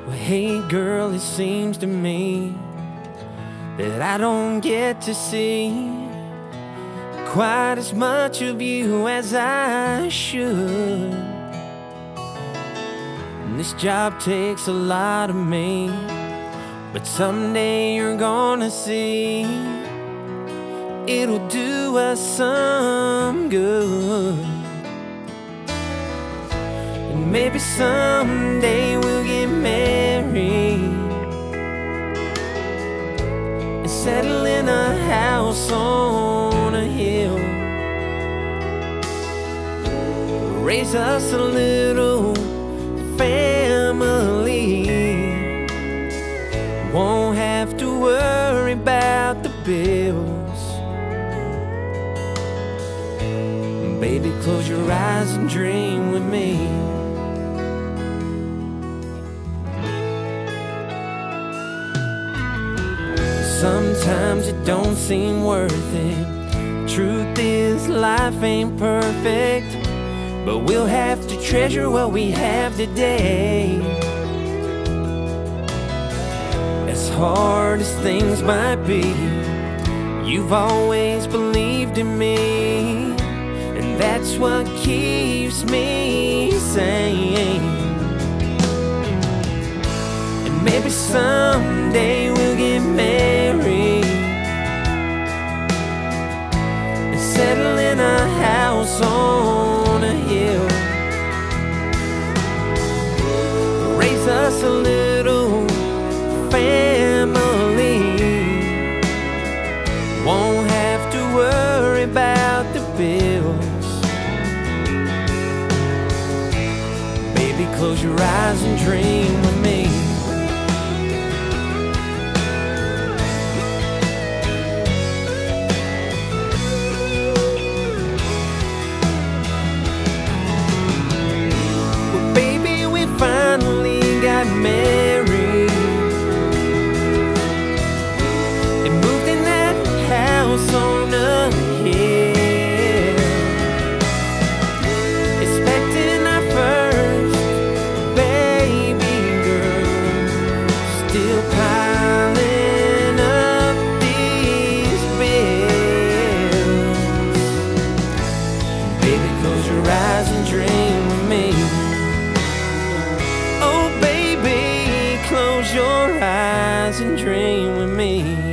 Hey girl, it seems to me that I don't get to see quite as much of you as I should. And this job takes a lot of me, but someday you're gonna see it'll do us some good. And maybe someday we'll get married and settle in a house on a hill, raise us a little family. Won't have to worry about the bills. Baby, close your eyes and dream with me. Sometimes it don't seem worth it. Truth is, life ain't perfect, but we'll have to treasure what we have today. As hard as things might be, you've always believed in me, and that's what keeps me sane. And maybe someday we'll get married and settle in a house on a hill, raise us a little family. Won't have to worry about the bills. Baby, close your eyes and dream with me. Well, baby, we finally got married and moved in that house on a hill, expecting our first baby girl. Still piling up these bills. Baby, close your eyes and dream with me. Oh baby, close your eyes and dream with me.